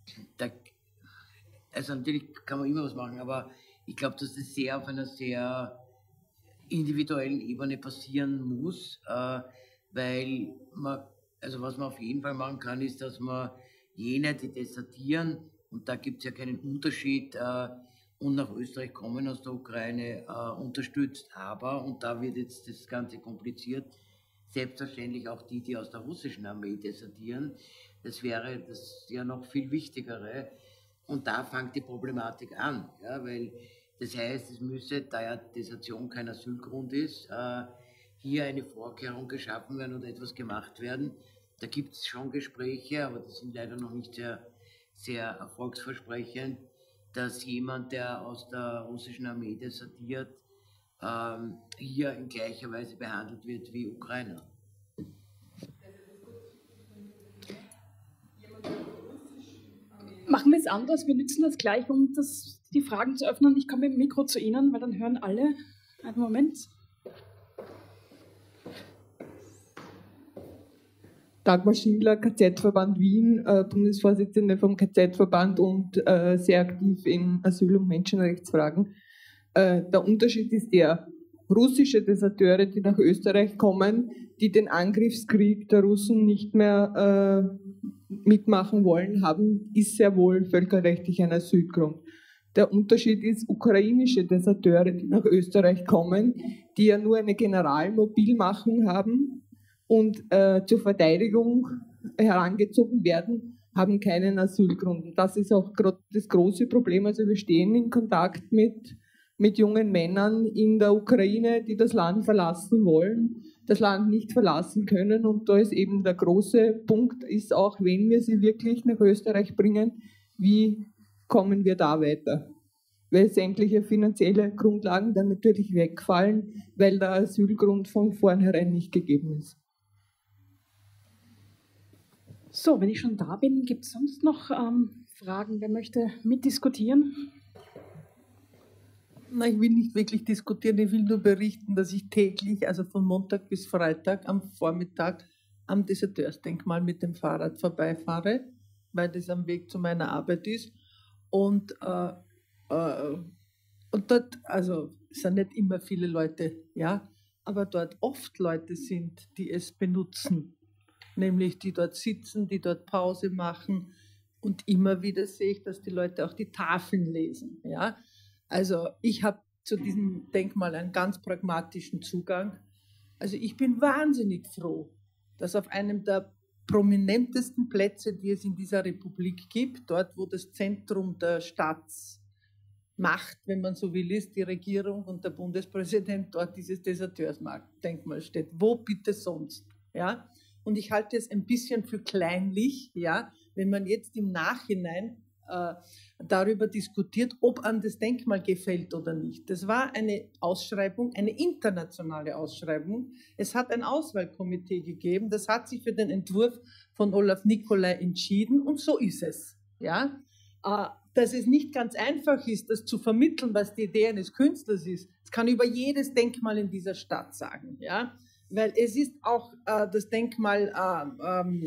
also natürlich kann man immer was machen, aber ich glaube, dass das sehr auf einer sehr individuellen Ebene passieren muss, weil man, also was man auf jeden Fall machen kann, ist, dass man jene, die desertieren, und da gibt es ja keinen Unterschied, und nach Österreich kommen aus der Ukraine, unterstützt. Aber, und da wird jetzt das Ganze kompliziert, selbstverständlich auch die aus der russischen Armee desertieren. Das wäre das ja noch viel Wichtigere. Und da fängt die Problematik an, ja, weil das heißt, es müsse, da ja Desertion kein Asylgrund ist, hier eine Vorkehrung geschaffen werden oder etwas gemacht werden. Da gibt es schon Gespräche, aber die sind leider noch nicht sehr, sehr erfolgsversprechend, dass jemand, der aus der russischen Armee desertiert, hier in gleicher Weise behandelt wird wie Ukrainer. Machen wir es anders, wir nutzen das gleich, um die Fragen zu öffnen. Ich komme mit dem Mikro zu Ihnen, weil dann hören alle. Einen Moment. Dagmar Schindler, KZ-Verband Wien, Bundesvorsitzende vom KZ-Verband und sehr aktiv in Asyl- und Menschenrechtsfragen. Der Unterschied ist der, russische Deserteure, die nach Österreich kommen, die den Angriffskrieg der Russen nicht mehr mitmachen wollen, ist sehr wohl völkerrechtlich ein Asylgrund. Der Unterschied ist ukrainische Deserteure, die nach Österreich kommen, die ja nur eine Generalmobilmachung haben und zur Verteidigung herangezogen werden, haben keinen Asylgrund. Und das ist auch das große Problem. Also wir stehen in Kontakt mit mit jungen Männern in der Ukraine, die das Land verlassen wollen, das Land nicht verlassen können. Und da ist eben der große Punkt, ist auch, wenn wir sie wirklich nach Österreich bringen, wie kommen wir da weiter? Weil sämtliche finanzielle Grundlagen dann natürlich wegfallen, weil der Asylgrund von vornherein nicht gegeben ist. So, wenn ich schon da bin, gibt es sonst noch Fragen? Wer möchte mitdiskutieren? Na, ich will nicht wirklich diskutieren, ich will nur berichten, dass ich täglich, also von Montag bis Freitag am Vormittag am Deserteursdenkmal mit dem Fahrrad vorbeifahre, weil das am Weg zu meiner Arbeit ist. Und dort, also es sind nicht immer viele Leute, ja, aber dort oft Leute sind, die es benutzen, nämlich die dort sitzen, die dort Pause machen, und immer wieder sehe ich, dass die Leute auch die Tafeln lesen, ja. Also ich habe zu diesem Denkmal einen ganz pragmatischen Zugang. Also ich bin wahnsinnig froh, dass auf einem der prominentesten Plätze, die es in dieser Republik gibt, dort wo das Zentrum der Staatsmacht, wenn man so will, ist, die Regierung und der Bundespräsident, dort dieses Deserteursdenkmal steht. Wo bitte sonst? Ja? Und ich halte es ein bisschen für kleinlich, ja, wenn man jetzt im Nachhinein darüber diskutiert, ob an das Denkmal gefällt oder nicht. Das war eine Ausschreibung, eine internationale Ausschreibung. Es hat ein Auswahlkomitee gegeben, das hat sich für den Entwurf von Olaf Nicolai entschieden, und so ist es. Ja? Dass es nicht ganz einfach ist, das zu vermitteln, was die Idee eines Künstlers ist, das kann über jedes Denkmal in dieser Stadt sagen. Ja? Weil es ist auch das Denkmal am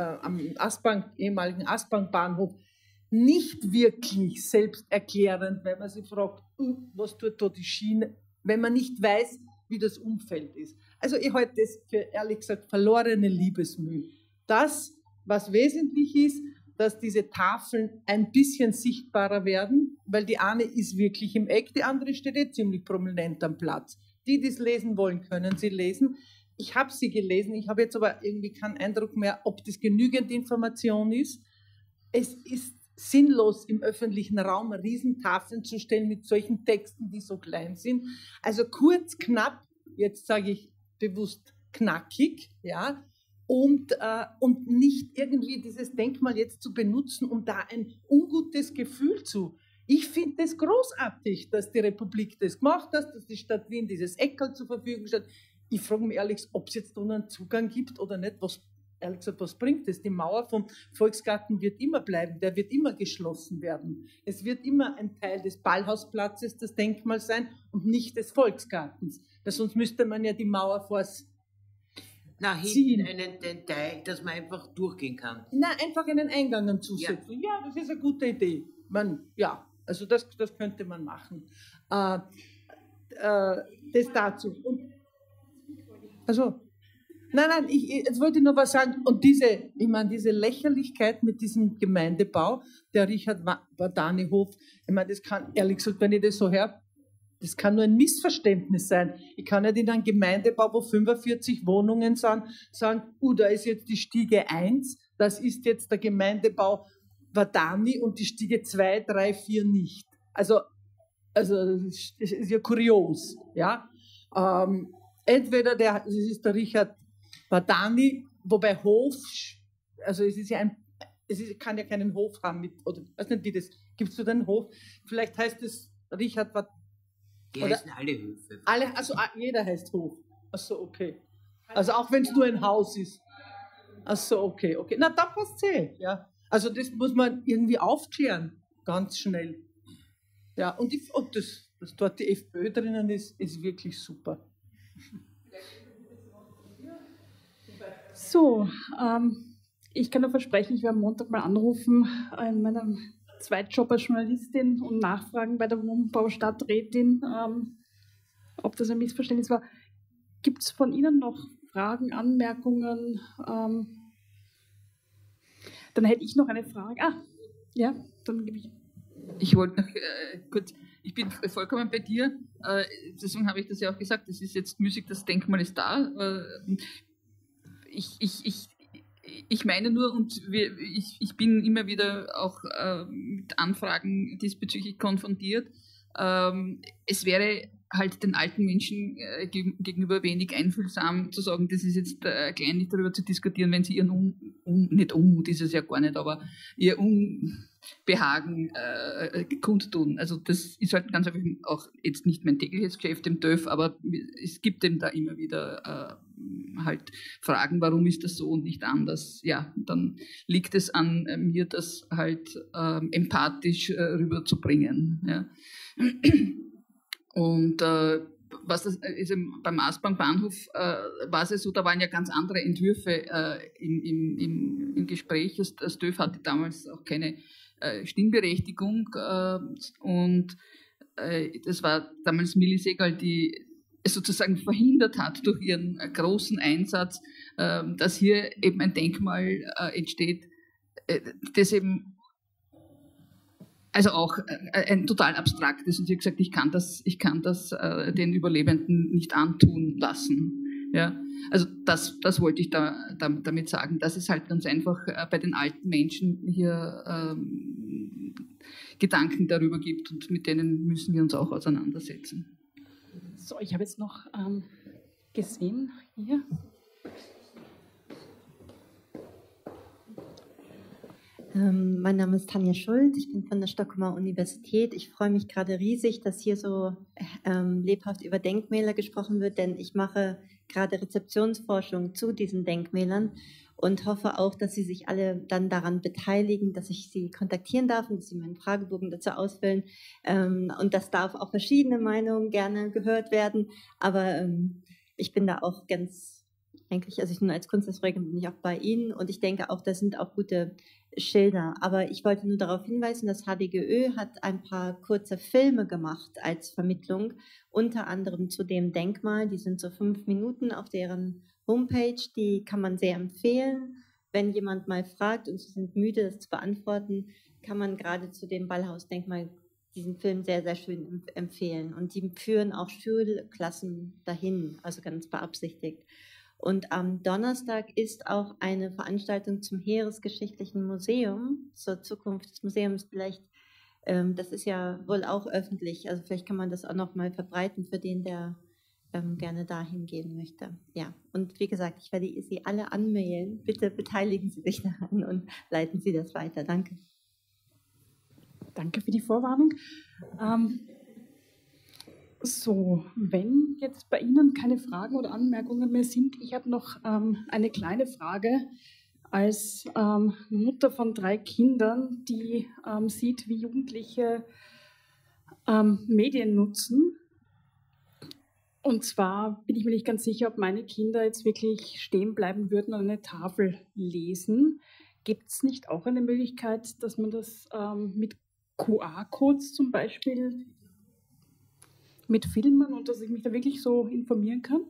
ehemaligen Aspang-Bahnhof nicht wirklich selbsterklärend, wenn man sich fragt, was tut da die Schiene, wenn man nicht weiß, wie das Umfeld ist. Also ich halte es für, ehrlich gesagt, verlorene Liebesmüh. Das, was wesentlich ist, dass diese Tafeln ein bisschen sichtbarer werden, weil die eine ist wirklich im Eck, die andere steht ziemlich prominent am Platz. Die es lesen wollen, können sie lesen. Ich habe sie gelesen, ich habe jetzt aber irgendwie keinen Eindruck mehr, ob das genügend Information ist. Es ist sinnlos, im öffentlichen Raum Riesentafeln zu stellen mit solchen Texten, die so klein sind. Also kurz, knapp, jetzt sage ich bewusst knackig, ja, und nicht irgendwie dieses Denkmal jetzt zu benutzen, um da ein ungutes Gefühl zu. Ich finde es großartig, dass die Republik das gemacht hat, dass die Stadt Wien dieses Eckerl zur Verfügung stellt. Ich frage mich ehrlich, ob es jetzt einen Zugang gibt oder nicht. Ehrlich gesagt, was bringt es? Die Mauer vom Volksgarten wird immer bleiben, der wird immer geschlossen werden. Es wird immer ein Teil des Ballhausplatzes, das Denkmal sein, und nicht des Volksgartens. Weil sonst müsste man ja die Mauer hinten einen Teil, dass man einfach durchgehen kann. Nein, einfach einen Eingang anzusetzen. Ja, das ist eine gute Idee. Also das könnte man machen. Das dazu. Nein, jetzt wollte ich noch was sagen. Und diese Lächerlichkeit mit diesem Gemeindebau, der Richard-Wadani-Hof, ich meine, das kann, ehrlich gesagt, wenn ich das so höre, das kann nur ein Missverständnis sein. Ich kann nicht in einem Gemeindebau, wo 45 Wohnungen sind, sagen, da ist jetzt die Stiege 1, das ist jetzt der Gemeindebau Wadani und die Stiege 2, 3, 4 nicht. Also das ist ja kurios. Ja? Entweder das ist der Richard Wadani, wobei Hof, also kann ja keinen Hof haben mit, oder weiß nicht wie das, gibst du den Hof? Vielleicht heißt es Richard Wadani. Die heißen alle Höfe. Also jeder heißt Hof. Achso, okay. Also auch wenn es nur ein Haus ist. Achso, okay. Na, da passt es ja. Also das muss man irgendwie aufklären, ganz schnell. Ja, und dass dort die FPÖ drinnen ist wirklich super. So, ich kann nur versprechen, ich werde am Montag mal anrufen in meinem Zweitjob als Journalistin und nachfragen bei der Wohnbaustadträtin, ob das ein Missverständnis war. Gibt es von Ihnen noch Fragen, Anmerkungen? Dann hätte ich noch eine Frage. Ja, dann gebe ich. Ich wollte noch kurz, ich bin vollkommen bei dir, deswegen habe ich das ja auch gesagt, es ist jetzt müßig, das Denkmal ist da. Ich meine nur, und ich bin immer wieder auch mit Anfragen diesbezüglich konfrontiert, Es wäre halt den alten Menschen gegenüber wenig einfühlsam zu sagen, das ist jetzt kleinlich darüber zu diskutieren, wenn sie ihren nicht Unmut ist es ja gar nicht, aber ihr Unbehagen kundtun. Also das ist halt ganz einfach auch jetzt nicht mein tägliches Geschäft im TÜV, aber es gibt eben da immer wieder halt Fragen, warum ist das so und nicht anders. Ja, dann liegt es an mir, das halt empathisch rüberzubringen. Ja. Und was das ist beim Maßbahnbahnhof war es so, da waren ja ganz andere Entwürfe im Gespräch. Das TÜV hatte damals auch keine Stimmberechtigung und das war damals Milli Segal, die es sozusagen verhindert hat durch ihren großen Einsatz, dass hier eben ein Denkmal entsteht, das eben also auch ein total abstraktes. Und sie hat gesagt, ich kann das den Überlebenden nicht antun lassen. Ja? Also das wollte ich damit sagen, dass es halt ganz einfach bei den alten Menschen hier Gedanken darüber gibt und mit denen müssen wir uns auch auseinandersetzen. So, ich habe jetzt noch gesehen hier. Mein Name ist Tanja Schuld, ich bin von der Stockholmer Universität. Ich freue mich gerade riesig, dass hier so lebhaft über Denkmäler gesprochen wird, denn ich mache gerade Rezeptionsforschung zu diesen Denkmälern und hoffe auch, dass Sie sich alle dann daran beteiligen, dass ich Sie kontaktieren darf und dass Sie meinen Fragebogen dazu ausfüllen. Und das darf auch verschiedene Meinungen gerne gehört werden, aber ich bin da auch ganz, eigentlich, also ich nur als Kunsthistorikerin bin ich auch bei Ihnen und ich denke auch, das sind auch gute Schilder. Aber ich wollte nur darauf hinweisen, das HDGÖ hat ein paar kurze Filme gemacht als Vermittlung, unter anderem zu dem Denkmal. Die sind so 5 Minuten auf deren Homepage, die kann man sehr empfehlen. Wenn jemand mal fragt und sie sind müde, das zu beantworten, kann man gerade zu dem Ballhausdenkmal diesen Film sehr, sehr schön empfehlen. Und die führen auch Schulklassen dahin, also ganz beabsichtigt. Und am Donnerstag ist auch eine Veranstaltung zum Heeresgeschichtlichen Museum, zur Zukunft des Museums. Vielleicht, das ist ja wohl auch öffentlich, also vielleicht kann man das auch noch mal verbreiten für den, der gerne dahin gehen möchte. Ja, und wie gesagt, ich werde Sie alle anmailen. Bitte beteiligen Sie sich daran und leiten Sie das weiter. Danke. Danke für die Vorwarnung. So, wenn jetzt bei Ihnen keine Fragen oder Anmerkungen mehr sind, ich habe noch eine kleine Frage als Mutter von 3 Kindern, die sieht, wie Jugendliche Medien nutzen. Und zwar bin ich mir nicht ganz sicher, ob meine Kinder jetzt wirklich stehen bleiben würden und eine Tafel lesen. Gibt es nicht auch eine Möglichkeit, dass man das mit QR-Codes zum Beispiel mit Filmen und dass ich mich da wirklich so informieren kann?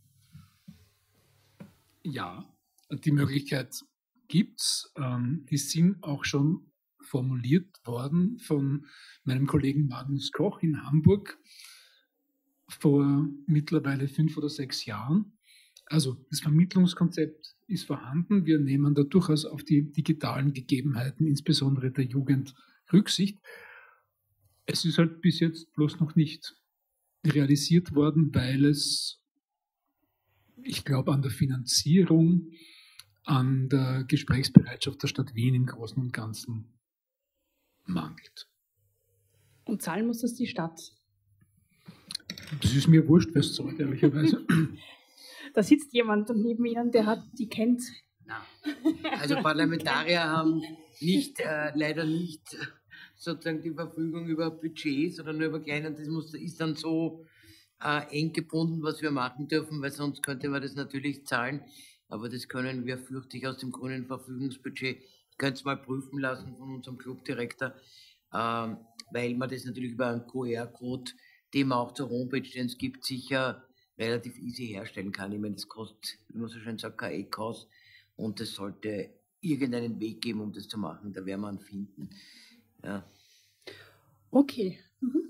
Ja, die Möglichkeit gibt es. Die sind auch schon formuliert worden von meinem Kollegen Magnus Koch in Hamburg vor mittlerweile 5 oder 6 Jahren. Also das Vermittlungskonzept ist vorhanden. Wir nehmen da durchaus auf die digitalen Gegebenheiten, insbesondere der Jugend, Rücksicht. Es ist halt bis jetzt bloß noch nicht realisiert worden, weil es, ich glaube, an der Finanzierung, an der Gesprächsbereitschaft der Stadt Wien im Großen und Ganzen mangelt. Und zahlen muss das die Stadt? Das ist mir wurscht, wer es zahlt, ehrlicherweise. Da sitzt jemand neben Ihnen, die kennt. Nein. Also Parlamentarier haben leider nicht sozusagen die Verfügung über Budgets, sondern nur über kleine. Das ist dann so eng gebunden, was wir machen dürfen, weil sonst könnte man das natürlich zahlen. Aber das können wir, fürchte ich, aus dem grünen Verfügungsbudget. Ich könnte es mal prüfen lassen von unserem Clubdirektor, weil man das natürlich über einen QR-Code, den man auch zur Homepage, den es gibt, sicher relativ easy herstellen kann. Ich meine, das kostet, wie man so schön sagt, kein Eckhaus. Und es sollte irgendeinen Weg geben, um das zu machen. Da werden wir ihn finden. Ja. Okay.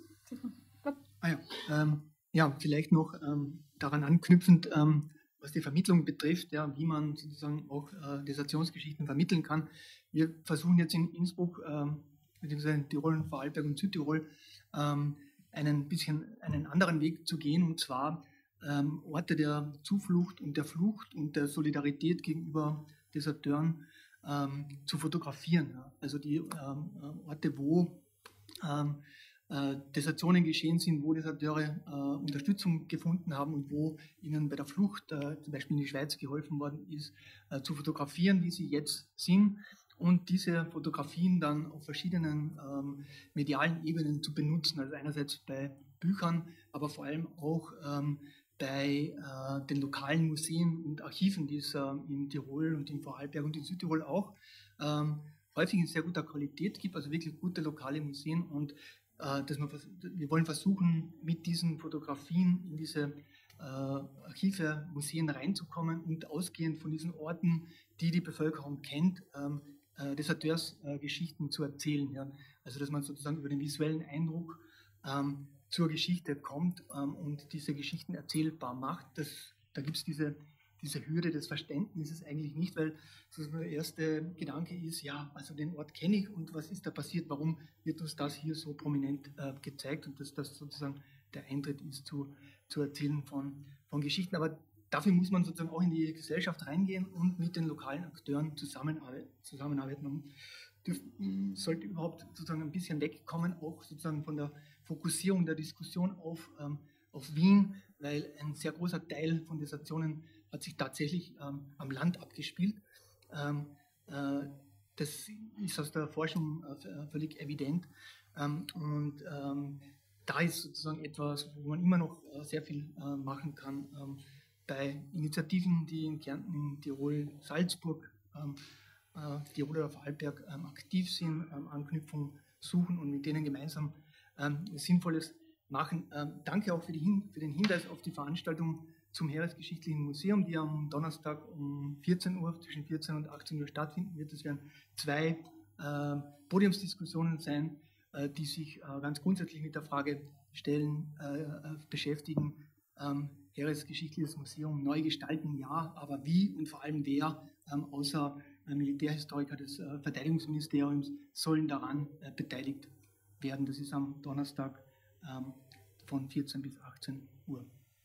Ja, vielleicht noch daran anknüpfend, was die Vermittlung betrifft, ja, wie man sozusagen auch Dissertationsgeschichten vermitteln kann. Wir versuchen jetzt in Innsbruck, beziehungsweise in Tirol, Vorarlberg und Südtirol, einen anderen Weg zu gehen, und zwar Orte der Zuflucht und der Flucht und der Solidarität gegenüber Deserteuren zu fotografieren. Ja. Also die Orte, wo Desertionen geschehen sind, wo Deserteure Unterstützung gefunden haben und wo ihnen bei der Flucht, zum Beispiel in die Schweiz, geholfen worden ist, zu fotografieren, wie sie jetzt sind, und diese Fotografien dann auf verschiedenen medialen Ebenen zu benutzen. Also einerseits bei Büchern, aber vor allem auch bei den lokalen Museen und Archiven, die es in Tirol und in Vorarlberg und in Südtirol auch häufig in sehr guter Qualität gibt, also wirklich gute lokale Museen, und wir wollen versuchen, mit diesen Fotografien in diese Archive, Museen reinzukommen und ausgehend von diesen Orten, die die Bevölkerung kennt, Deserteursgeschichten zu erzählen. Ja. Also dass man sozusagen über den visuellen Eindruck zur Geschichte kommt und diese Geschichten erzählbar macht. Da gibt es diese Hürde des Verständnisses eigentlich nicht, weil der erste Gedanke ist, ja, also den Ort kenne ich und was ist da passiert, warum wird uns das hier so prominent gezeigt, und dass das sozusagen der Eintritt ist zu Erzählen von Geschichten. Aber dafür muss man sozusagen auch in die Gesellschaft reingehen und mit den lokalen Akteuren zusammenarbeiten. Man sollte überhaupt sozusagen ein bisschen wegkommen, auch sozusagen von der Fokussierung der Diskussion auf Wien, weil ein sehr großer Teil von Desertionen hat sich tatsächlich am Land abgespielt. Das ist aus der Forschung völlig evident. Da ist sozusagen etwas, wo man immer noch sehr viel machen kann. Bei Initiativen, die in Kärnten, in Tirol, Salzburg, Tirol oder Vorarlberg aktiv sind, Anknüpfung suchen und mit denen gemeinsam Sinnvolles machen. Danke auch für den Hinweis auf die Veranstaltung zum Heeresgeschichtlichen Museum, die am Donnerstag um 14 Uhr, zwischen 14 und 18 Uhr stattfinden wird. Es werden 2 Podiumsdiskussionen sein, die sich ganz grundsätzlich mit der Frage beschäftigen. Heeresgeschichtliches Museum neu gestalten, ja, aber wie und vor allem wer, außer Militärhistoriker des Verteidigungsministeriums, sollen daran beteiligt werden. Das ist am Donnerstag von 14 bis 18 Uhr.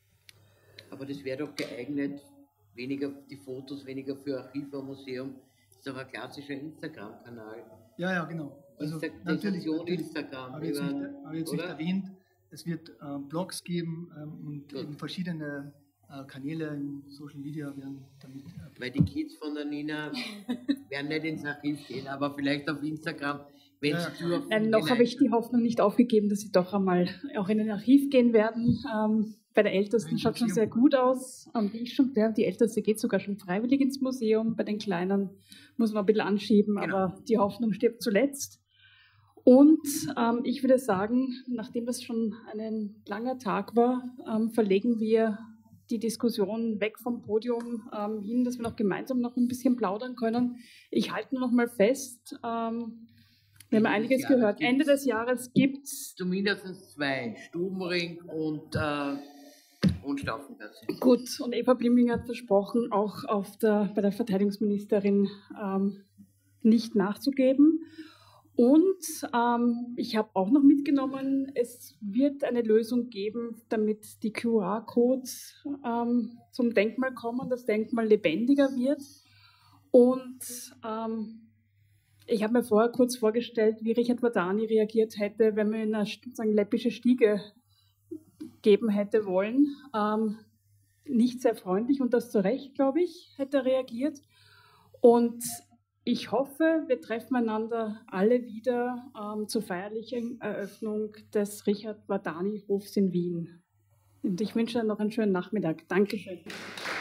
Aber das wäre doch geeignet, weniger die Fotos, weniger für Archiv und Museum. Das ist doch ein klassischer Instagram-Kanal. Ja, genau. Also natürlich, Instagram. Habe ich jetzt nicht erwähnt. Es wird Blogs geben und eben verschiedene Kanäle in Social Media werden damit. Weil die Kids von der Nina werden nicht ins Archiv gehen, aber vielleicht auf Instagram. Noch habe ich die Hoffnung nicht aufgegeben, dass sie doch einmal auch in ein Archiv gehen werden. Bei der Ältesten schaut schon sehr gut aus. Die Älteste geht sogar schon freiwillig ins Museum. Bei den Kleinen muss man ein bisschen anschieben, genau. Aber die Hoffnung stirbt zuletzt. Und ich würde sagen, nachdem das schon ein langer Tag war, verlegen wir die Diskussion weg vom Podium hin, dass wir noch gemeinsam noch ein bisschen plaudern können. Ich halte nur noch mal fest, wir haben einiges gehört. Ende des Jahres gibt es zumindest 2, Stubenring und Staufengasse. Gut, und Eva Blimling hat versprochen, auch bei der Verteidigungsministerin nicht nachzugeben. Und ich habe auch noch mitgenommen, es wird eine Lösung geben, damit die QR-Codes zum Denkmal kommen, das Denkmal lebendiger wird. Und ich habe mir vorher kurz vorgestellt, wie Richard Wadani reagiert hätte, wenn man ihm eine sozusagen läppische Stiege geben hätte wollen. Nicht sehr freundlich und das zu Recht, glaube ich, hätte er reagiert. Und ich hoffe, wir treffen einander alle wieder zur feierlichen Eröffnung des Richard Wadani Hofs in Wien. Und ich wünsche Ihnen noch einen schönen Nachmittag. Dankeschön.